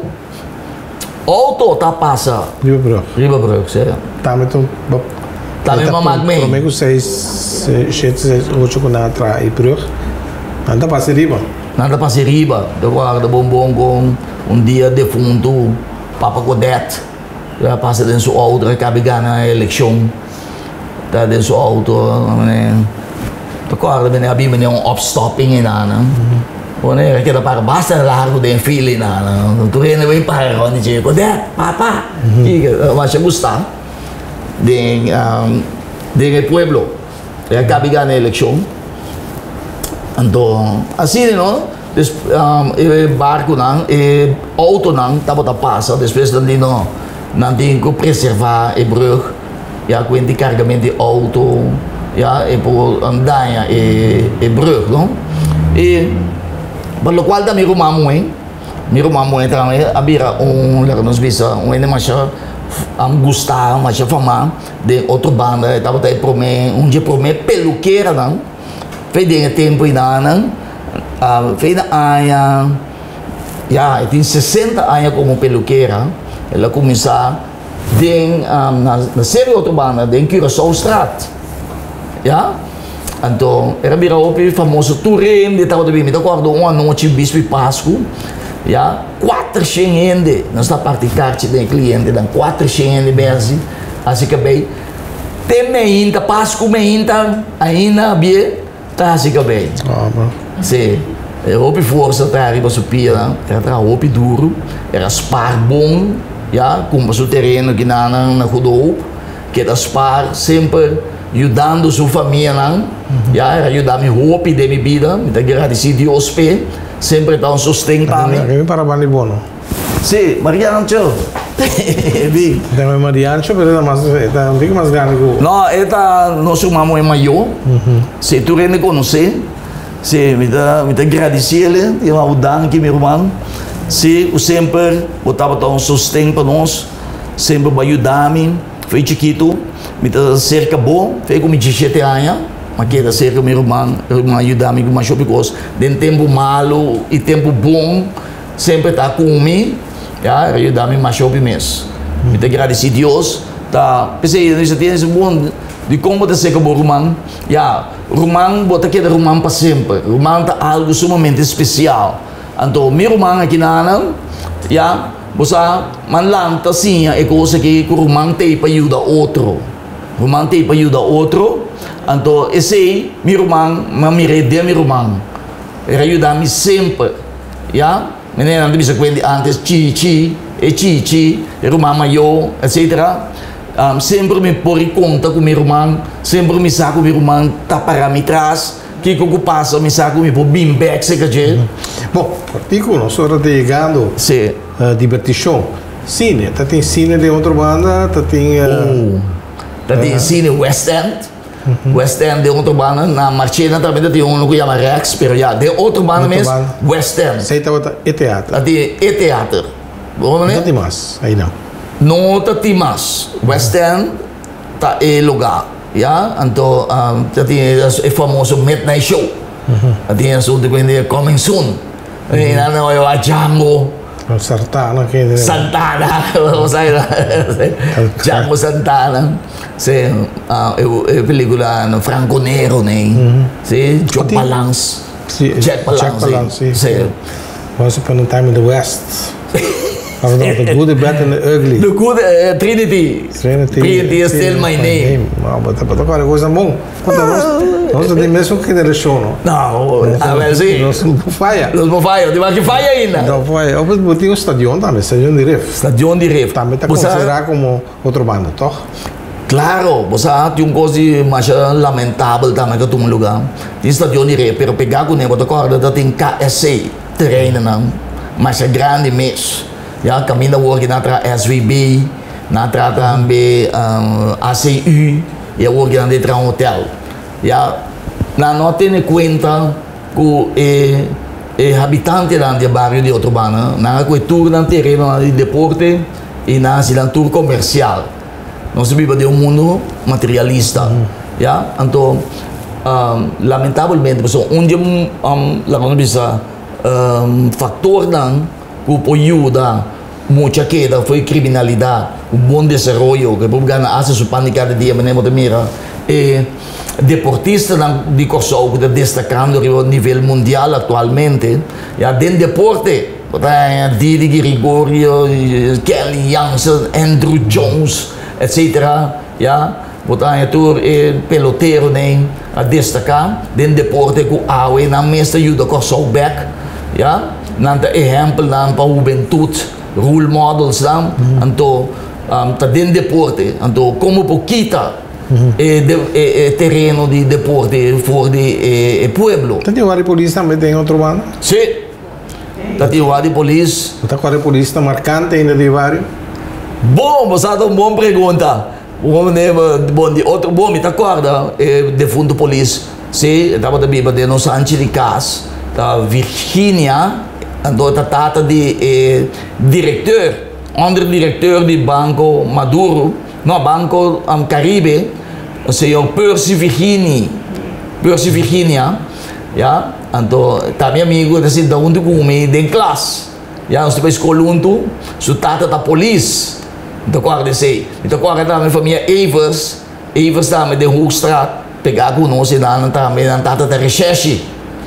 auto tá passa. Riba brug. Riba brug, sério. Também tu também uma magme. Comigo seis, sete, seis, oito com a atrás e brug. Nada passa riba. Nada passa riba. Eu guardo bombom com um dia defunto, Papa Godet. Já passa dentro do auto, acaba ganhando a eleição. Tá dentro do auto, né? Tu guarda bem, a bíblia é um upstopping e nada. Né? Kita para basta largo de fila nada. Tu vem bem para onde diz, Godet, Papa. E mas gusta. De um, de pueblo. Acaba ganhando a eleição. Então, assim, não? Des, um, e barco não, e auto não, estava a passar, depois não não, não tem que preservar e brug, já com o carregamento de auto, já e por andar e e brug, não? E para o qual também o mamãe, meu mamãe também abira um, lá nos visa, um ainda mais am gostar, mais fama de outra banda, estava até para mim, um dia para mim peluqueira não? Fez de tempo ainda, uh, fez na aia, já, tem sessenta anos como peluqueira, ela começou um, na, na série outra banda, em Curaçao Strat, já, então, era bira o famoso Turem, de estava também, me acordo uma noite, bispo e Páscoa, já, quatro gente, nós está praticando de cliente, dan quatro gente mesmo, assim que bem, tem ainda, Páscoa ainda, ainda, bem, tá assim que bem. Ah, bom. Sim. Roupa força tá arriba supia, era roupa duro, era spar bom, já, com o terreno que na na rodou, que era spar sempre ajudando sua família, não, já, era ajudando roupa de bebida, me tá agradecido Deus pe, sempre tá um sustentando. Aqui para bali bono. Sim, Mariancho. Vi. Também Mariancho, mas é mais, é um pouco mais grande que. Não, esta nosso mamãe é maior. Se tu não conhece, se me dá, me dá agradecer ele, e uma udang que meu irmão, se o sempre botava um sustento para nós, sempre vai ajudar-me, foi chiquito, me dá cerca bom, foi com dezessete anos, mas que era cerca meu irmão, irmão ajudar-me com uma shopping coisa, de tempo malo e tempo bom, sempre está comigo, já, ajudar-me mais shopping mês. Me dá agradecer a Deus, tá, pensei, nesse dia, esse bom, de como você ser como Romão, já, Romão, bota aquele Romão para sempre. Romão tá algo sumamente especial. Então, meu Romão aqui na Ana, já, você manlanta assim, é coisa que o Romão tem para ajudar outro. Romão tem para ajudar outro. Então, esse meu Romão, mas me rede meu Romão, ele ajuda-me sempre, já. Menina, não me sequente antes, chi chi, e chi chi, e Romão maior, etcétera. um, sempre me por conta com meu irmão, sempre me saco meu irmão tá para me trás, que que passa me saco me por bem back se que Bom, partico nós só chegando sim uh, divertição. Cine, tá tem cine de outra banda, tá tem uh, oh. tá tem cine West End. Uh-huh. West End de outra banda, na Marchena também tem um que chama Rex, pero já de outra banda mesmo, West End. Sei tá outra e teatro. Tá tem e teatro. Não tem mais, aí não. Não tá tem mais. West End tá é lugar, já? Então, um, tá tem é famoso Midnight Show. Uh-huh. Tá tem isso de quando Coming Soon. E na não é o Django. Santana, que Santana, vamos aí lá. Django Santana. Se uh, é película no Franco Nero, né? Se Jack Palance. Jack Palance. Se Once Upon a Time in the West. Of the Good, the Bad and the Ugly. The Good uh, Trinity. Trinity. Trinity is still my name. Não, mas tá para agora coisa bom. Nós não temos mesmo que geração, não? Não, a ver sim. Nós não falha. Nós não falha, tem que falha ainda. Não falha. Eu vou ter um estádio também, estádio de Ref. Estádio de Ref. Também está considerado como outro banda, toh? Claro, você tem uma coisa mais lamentável também que tem um lugar. Tem estádio de Ref, pero pegar com ele, você acorda, tem K S C, terreno não, mas é grande mesmo. Ja, caminho hoje na tra S V B, na tra também um, A C U, e hoje na tra um hotel. Ja, na não tem conta que é é habitante lá do bairro de Outrobana, na cultura na terreno de deporte e na cidade comercial. Nós vivemos de um mundo materialista, mm. ja, então um, lamentavelmente, pessoal, onde um, um, lá não bisa um, fator não que pode ajudar muita queda foi criminalidade, o bom desenvolvimento que por ganhar essa supanica cada dia menemos de mira e deportista de Kosovo que está destacando a nível mundial atualmente já dentro deporte Didi Gregorio, Kelly Jansen, Andrew Jones, etcétera. Já botar tur e peloteiro nem a destacar dentro deporte que a aue na mesa ajuda Kosovo back, já nanta exemplo nan para juventude role models dan anto um, tá dentro deporte anto como pouquita mm-hmm. e, de, e, e terreno de deporte for de e, e pueblo. Tá tem o polícia também tem outro bando? Sim. Tá tem o polícia. Tá com a polícia marcante ainda de vários? Bom, você dá uma boa pergunta. Bom, né, bom, de outro bom, me tá acorda de fundo polícia. Sim, tava da biba de Los Angeles, da Virgínia. Então, a tata de eh, diretor, under diretor do Banco Maduro, no Banco um, Caribe, o senhor Percy Virginia, Percy Virginia, já, então, tá meu amigo, assim, da onde come, de classe, já, nós temos escolhido, su tata da polícia, então, qual é esse? Então, qual é a minha família Evers, Evers também de Hoogstraat, pegar com nós, e também, na tata da recherche.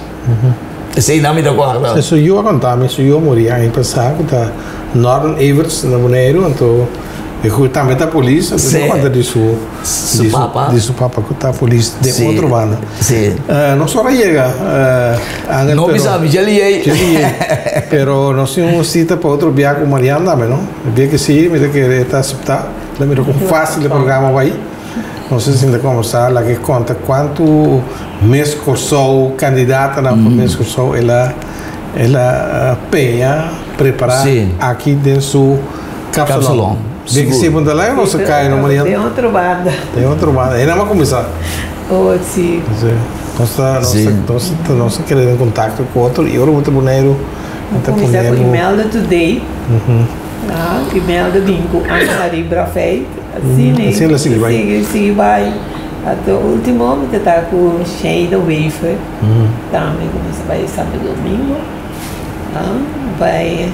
Sei não me dá guarda. Isso eu a contar, mas eu morri em passado, tá Norman Evers na Boneiro, então eu também tá polícia, eu conta disso, disso papa, disso papa que tá polícia de sim. Outro banda. Sim. Uh, não só chega, uh, não precisa, me gelei. Pero nós temos cita para outro viagem com Mariana também, não? Vê que sim, me que está aceitar, lembra com fácil o programa vai. Não sei se ainda conversar, lá que conta quanto mês cursou, candidata na mm. mês cursou, ela, ela uh, penha preparar sim. aqui dentro do capsulão. Vê que se você lá, não se cai no Mariana. Tem outra banda. Tem outra banda, ainda vai começar. Oh, sim. Nós estamos querendo contato com outro, e outro boneiro. Vamos começar com Imelda Today. Uhum. Ah, Imelda Bingo, Antari Brafei. Assim, né? Assim, ela sigue, vai. Sigue, sigue, vai. Até o último momento está com Shade Wafer. Uhum. Também começa, vai sábado e domingo. Ah, vai.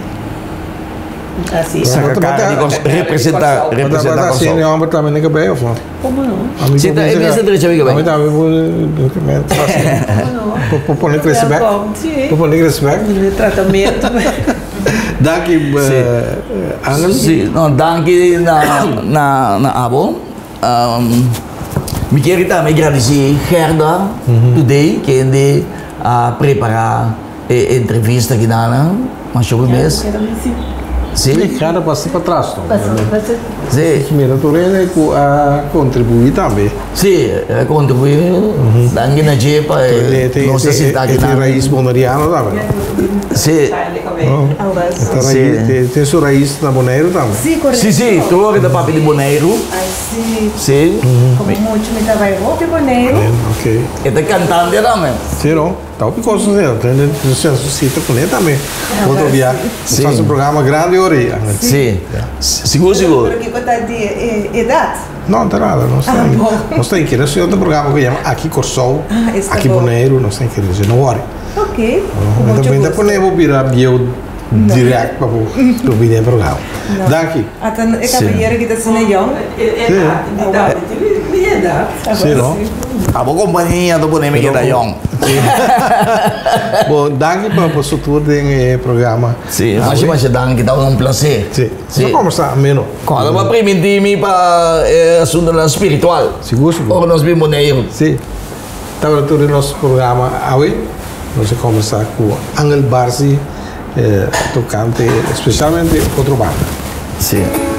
Assim, representar, representar assim, é homem também nem que bem, eu falo. Como não? Você está é mesmo direito amigo bem. Também tá, eu vou Como não? Por nem crescimento. Por nem crescimento. Tratamento. Daqui Angel? Sim, não, daqui na na na abo. Um, me quero também agradecer Gerda today que ande a preparar a entrevista aqui na mas sobre mês. Sim. E cada passo para trás, não? Passa, passa. Sim. Primeiro, tu é a contribuir também. Sim, é contribuir, dando na jepa, nossa cidade. Tem raiz bonariana também. Sim. Tem raiz, tem sua raiz na Bonaire também. Sim, correto. Sim, sim, torre da papel de Bonaire. Assim, Sim. como muito me trabalho, vou para Bonaire. Ok. E tá cantando também. Sim, não? Tá o picoso, né? Tem necessita com ele também. Outro dia, Sim. faz um programa grande e orelha. Sim. Seguro, seguro. Porque botar de idade. Não, não tem nada, não está aí. Não está em que esse outro programa que chama Aqui Corsol, Ah, está Aqui bom. Bonaire, não está em que dizer, não worry. Ok. Então, também depois nem vou virar bio direto para o vídeo programa. Daqui. Até é cavalheiro que está sendo young. Sim, não? A boa companhia do Bonaire que tá young. Bom, daqui para o futuro tem programa. Sim, mas mas dan kita um prazer. Sim. Sim. Não começar menos. Quando vai permitir me para assunto espiritual. Seguro, seguro. Ou nós vimos Bonaire. Sim. Estava todo o nosso programa hoje. Nós vamos conversar com Angel Barzi, eh, tocante, especialmente outra banda. Sim.